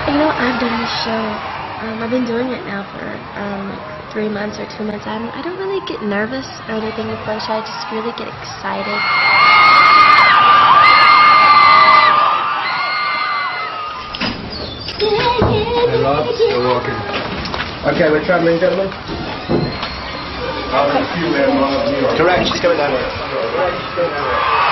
I've done this show. I've been doing it now for like 3 months or 2 months. I don't really get nervous or anything before the show. I just really get excited. Hey, Rob. You're welcome. Okay, we're traveling, gentlemen. Correct, she's coming down.